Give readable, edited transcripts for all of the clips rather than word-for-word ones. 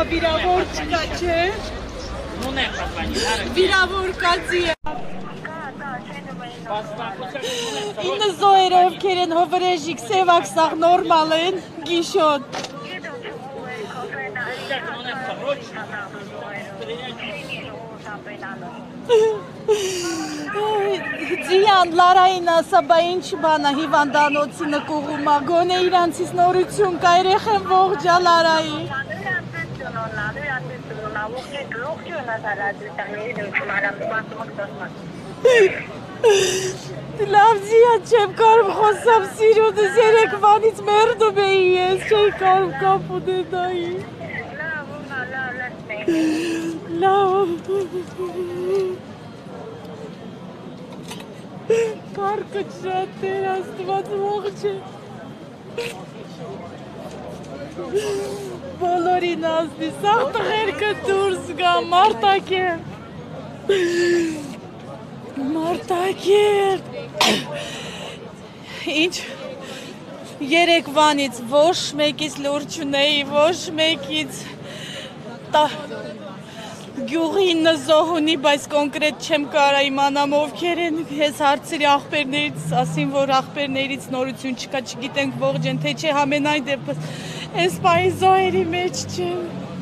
վիրավոր չկա, չէ։ Վիրավոր կացի է։ Ինը զոհերը ովքեր են հովրեժիկ, սևաքսաղ, նորմալ են, գիշոտ։ Ձիան լարային ասա, բա ինչ բանա հիվանդանոցի նկուղում ա, գոնե իրանցից նորություն կա, երեխեն ողջա լարայի։ Լավ ձիա չեմ կարում խոսամ սիրունս, երեկվանից մերդում էի ես, չէի կարում կապ ունենայի։ Լավ։ Կարկը շատ էր, աստված ողջ է։ Բոլորին ազնի, սաղ տղերքը դուրս գա, մարտակ է։ Մարտակ է։ Ինչ, երեկվանից ոչ մեկից լուրջ ունեի, ոչ մեկից գյուղին զոհ ունի, բայց կոնկրետ չեմ կարա իմանամ ովքեր են, ես հարցրի աղբերներից, ասին, որ աղբերներից նորություն չկա, չգիտենք ողջ են, թե չէ համենայն դեպս, ես պայի զոհերի մեջ չեմ։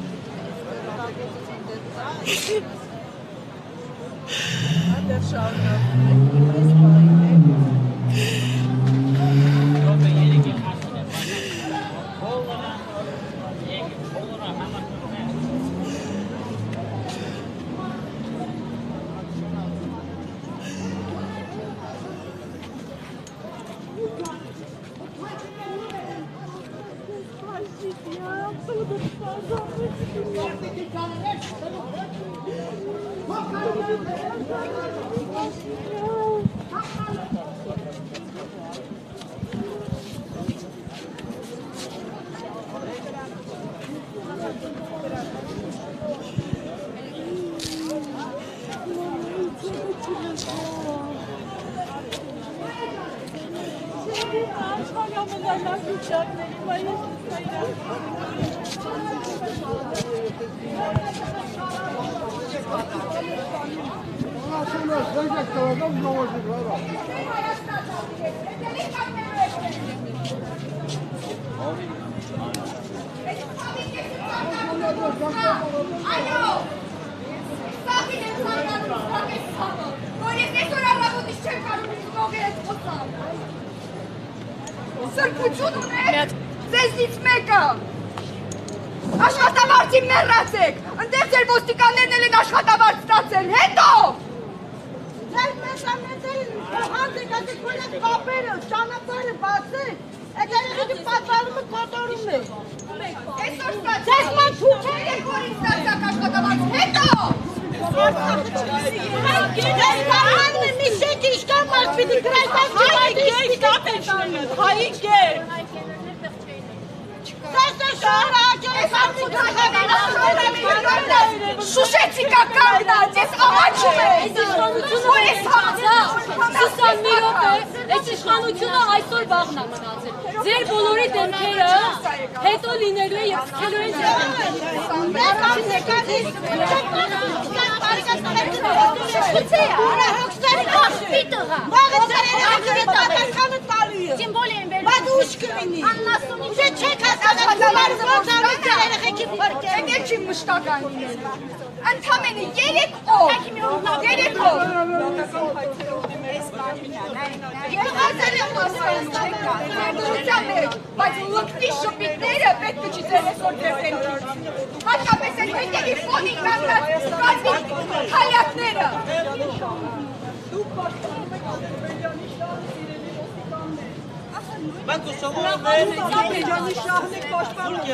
Սրբություն ուներ, ձեզնից մեկը, աշխատավարձի մեռացեք, ընդեղ ձեր ոստիկաններն են աշխատավարձ ստացել, հետո! Ձեր մեզանետերին հանդեք, ասեք քույրեք կապերը, ճանապարհը բացեք, այդ երեխեքի պատվարումը կատարում է։ Այսօր ստացեք, ձեզ ման թուք եք, որին ստացակ աշխատավարձ, հետո! Մի շենքի իշկան մարդ պիտի գրայտան հայիկ է Շուշեցի կա կանգնած, ես ամաչում ես որ ես Սուսան մի ռոպե, այս իշխանությունը այսօր վաղն է մնացել Ձեր բոլորի դեմքերը հետո լինելու է և սկելու են Ընդամենը 3 բայց լկտի շպիտները պետք է չի ձեր այսօր դեպենքից հատկապես են հետևի ֆոնին կանգնած կազմի քալյակները Մենք ուսողորում ենք Աբեջանի շահն եք պաշտպանում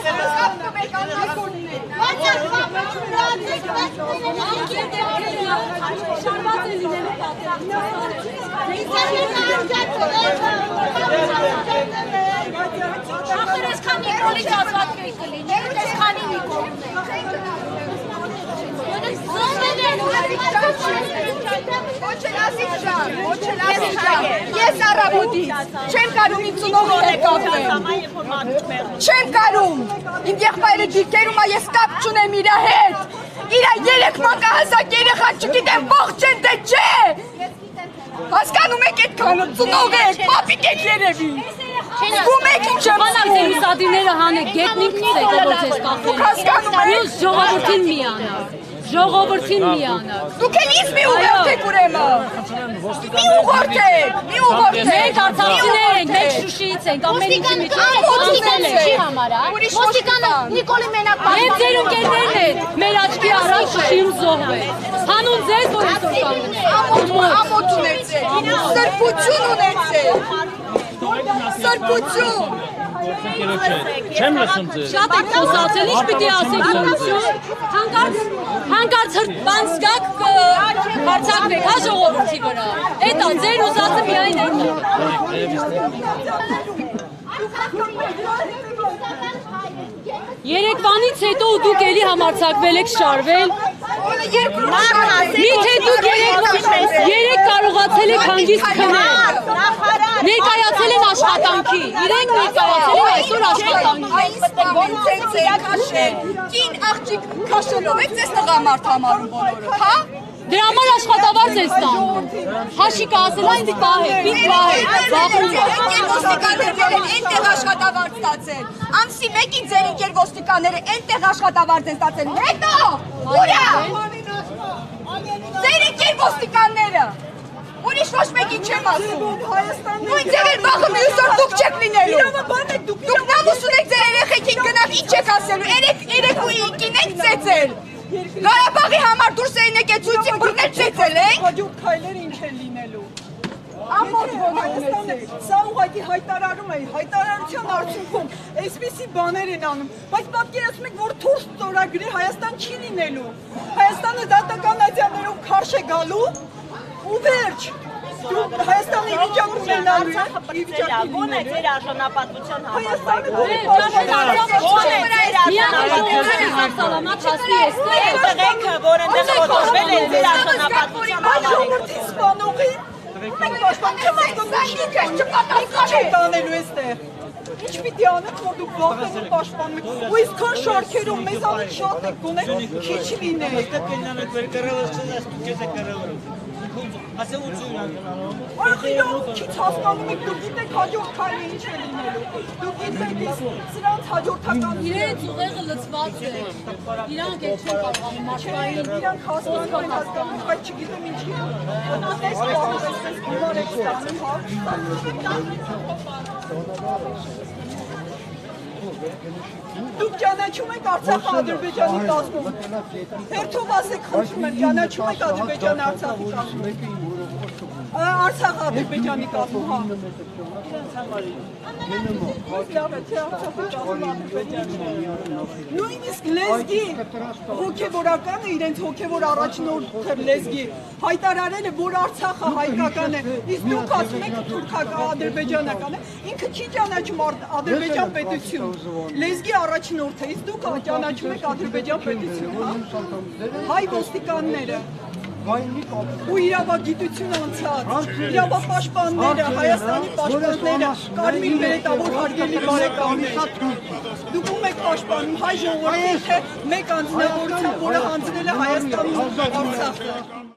շարված է լինելու Ախր այսքան Նիկոլի ճացված կեի կլինի, այսքանի Նիկոլն է Ոչ են Ասիջան, ոչ էլ Ասիջան, ես առավոտից չեմ կարում իմ ծնողի հետ կապել, չեմ կարում, իմ եղբայրը դիրքերում է, ես կապ չունեմ իրա հետ, իրա 3 մանկահասակ երեխան չգիտեմ ողջ են թե չէ, հասկանում եք այդքանը, ծնող եք, պապիկ եք երևի, զգում եք ինչ եմ Բանակ ձեր ուսադիրները հանեք, գետնին կծեք, որ ձեզ կախվեն։ Պլյուս ժողովրդին միանաք, ժողովրդին միանաք։ Դուք էլ ինձ մի ուղղորդեք ուրեմն, մի ուղղորդեք, Մենք արցախցիներ ենք, մենք Շուշիից ենք, ամեն ինչի մեջ Ոստիկանը համարա։ Ոստիկանը Նիկոլի մենակ Մենք ձեր ընկերներն եք, մեր աչքի առաջ Շուշիում զոհվել։ Հանուն ձեզ, որ այսօր կանգնեք։ ամոթ ունեցեք, սրբություն ունեցեք, սրբություն։ Չեմ լսում ձեզ։ Շատ եք խոսացել, ինչ պիտի ասեք սրբություն։ Հանկարծ հրտպան զգաք հարցակվեք, հա ժողովրդի վրա։ Էտա, ձեր ուզածը միայն էտա։ Երեկվանից հետո ու դուք էլի համարձակվել եք շարվել։ Միթե դուք երեք կարողացել եք հանգիստ քնել։ Ներկայացել են աշխատանքի։ Իրենք ներկայացել են այսօր աշխատանքի։ Կին աղջիկ քաշելով եք ձեզ տղամարդ համարում բոլորը, հա? Դրա համար աշխատավարձ է ստանում։ Հաշիկը ասել այն պահեք, պիտ պահեք, բախում։ Ընկեր ոստիկաններն են այնտեղ աշխատավարձ ստացել։ Ամսի 1-ին ձեր ընկեր ոստիկանները այնտեղ աշխատավարձ են ստացել։ Հետո, ուրա։ Ձեր ընկեր ոստիկանները։ Ուրիշ ոչ մեկին չեմ ասում։ Նույն ձեր էլ վաղը մյուս օր դուք չեք լինելու։ Դուք նամուս ունեք ձեր երեխեքին գնալ ինչ եք ասելու։ Երեկույին եք ծեծել։ Ղարաբաղի համար դուրս էին եկել ցույցին բռնել ծեծել եք։ Հաջորդ քայլերը ինչ են լինելու։ Ամոթ Հայաստանը սա ուղղակի հայտարարում է, հայտարարության արդյունքում այսպիսի բաներ են անում, բայց պատկերացնում եք, որ թուրք ստորագրի Հայաստան չի լինելու։ Հայաստանը դատական ադյաներով քարշ է գալու ու վերջ։ Հայաստանը իվիճակում լինելու է, իվիճակում է ձեր արժանապատվության Հայաստանը Սալամատ հասնի էստեղ։ տղեկը, որ ընդեղ խոտոշվել են ձեր արժանապատվության ժողովրդի սպանողին մենք պաշտպանելու էստեղ։ Ինչ պիտի անենք, որ դուք վախենու պաշտպանում եք, ու այսքան շարքերում մեզանից շատ եք գոնել, քիչ լինեք։ Ախ, իրոք քիչ հասկանում եք, դուք գիտեք հաջորդ քայլը ինչ է լինելու։ Դուք գիտեք սրանց հաջորդական Իրենց ուղեղը լցված է։ Իրանք էլ չեն կարողանում մարդկային։ իրանք հասկանում, բայց չգիտեմ ինչի։ Այս բանը այսպես գումար եք ստանում, հա։ Դուք ճանաչում եք Արցախը Ադրբեջանի կազմում։ Հերթով ասեք, խնդրում եմ, ճանաչում եք Ադրբեջանը Արցախի կազմում։ Արցախը Ադրբեջանի կազմում, հա։ Նույնիսկ լեզգի հոգևորականը, իրենց հոգևոր առաջնորդ լեզգի հայտարարել է, որ Արցախը հայկական է, իսկ դուք ասում եք թուրքական, ադրբեջանական է, ինքը չի ճանաչում Ադրբեջան պետություն, լեզգի առաջնորդ է, իսկ դուք ճանաչում եք Ադրբեջան պետություն, հա, հայ ոստիկանները, ու իրավագիտություն անցած, իրավապաշտպանները, Հայաստանի պաշտպանները, Կարմիր Բերետավոր հարգելի բարեկամներ, դուք ում եք պաշտպանում հայ ժողովրդի, թե մեկ անձնավորությամբ, որը հանձնել է Հայաստանում Արցախը։